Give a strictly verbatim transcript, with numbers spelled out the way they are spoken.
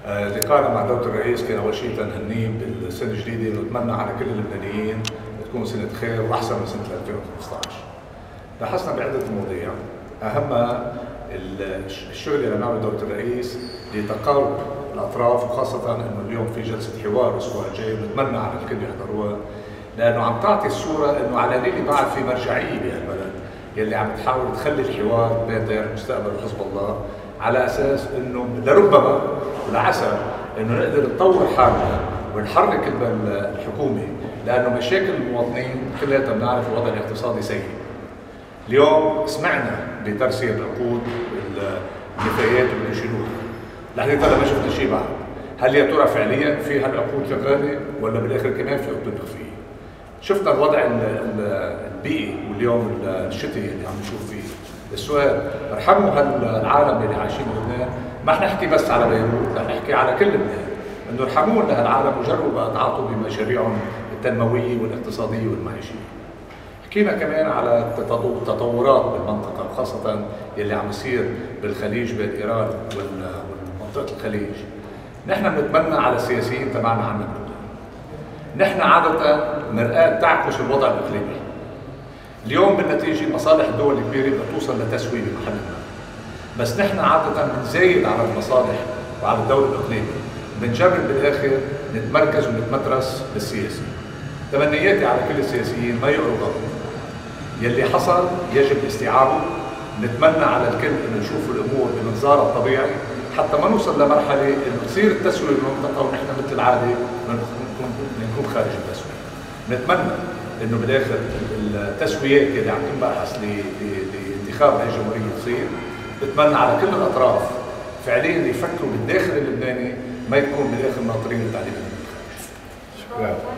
لقائنا مع دولة الرئيس كان أول شيء تنهنيه بالسنة الجديدة ونتمنى على كل اللبنانيين تكون سنة خير وأحسن من سنة ألفين وخمسة عشر. بحثنا بعدة مواضيع أهمها الشغل اللي عمله دولة الرئيس لتقارب الأطراف، وخاصة إنه اليوم في جلسة حوار الأسبوع الجاي ونتمنى على الكل يحضروها، لأنه عم تعطي الصورة إنه على ليلة بعد في مرجعية بهالبلد يلي عم تحاول تخلي الحوار بين داير المستقبل وحزب الله على أساس إنه لربما والعسى إنه نقدر نطور حالنا ونحرك الحكومة، لأنه مشاكل المواطنين كلها بنعرف الوضع الاقتصادي سيء. اليوم سمعنا بترسية العقود النفايات اللي بيشيلوها، لحد هلا ما شفنا شيء بعد. هل يا ترى فعليا في هالعقود شغاله ولا بالاخر كمان في عقود مخفيه؟ شفنا الوضع البيئي واليوم الشتوي اللي عم نشوف فيه. السؤال ارحموا هالعالم اللي عايشين بلبنان، ما رح نحكي بس على بيروت، رح نحكي على كل لبنان، انه ارحمونا هالعالم وجربوا بقى تعاطوا بمشاريعهم التنمويه والاقتصاديه والمعيشيه. حكينا كمان على التطورات بالمنطقة، وخاصة يلي عم يصير بالخليج بين إيران ومنطقة الخليج. نحن بنتمنى على السياسيين تبعنا عنا بلبنان. نحن عادة مرآة تعكس الوضع الإقليمي. اليوم بالنتيجة مصالح الدول الكبيرة بدها توصل لتسوية بمحل ما. بس نحن عادة بنزايد على المصالح وعلى الدور الإقليمي. بنجرب بالآخر نتمركز ونتمترس بالسياسي. تمنياتي على كل السياسيين ما يقروا غلط. يلي حصل يجب استيعابه، نتمنى على الكل انه يشوفوا الامور بمنظارها الطبيعي حتى ما نوصل لمرحله انه تصير التسويه بالمنطقه ونحن مثل العاده نكون خارج التسويه. نتمنى انه بالاخر التسويات اللي عم تنبحث لانتخاب هاي الجمهوريه تصير. بتمنى على كل الاطراف فعليا يفكروا بالداخل اللبناني، ما يكون بالاخر ناطرين التعليمات من الخارج. شكرا.